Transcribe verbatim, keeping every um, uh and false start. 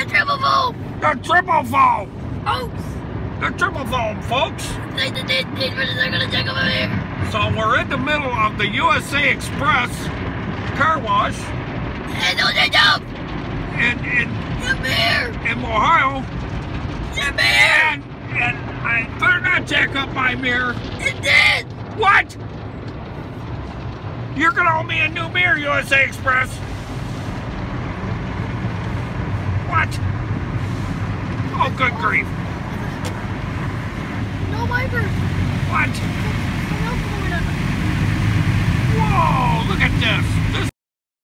triple foam! The triple foam! Folks! The triple foam, folks! They, they, they, they, they're gonna check over here. So we're in the middle of the U S A Express car wash And don't they jump! in in Come here! in Ohio, Come here! and and I better not jack up my mirror. It did! What? You're gonna owe me a new mirror, U S A Express. What? Oh, good grief! No wiper! What? No going on. Whoa! Look at this. This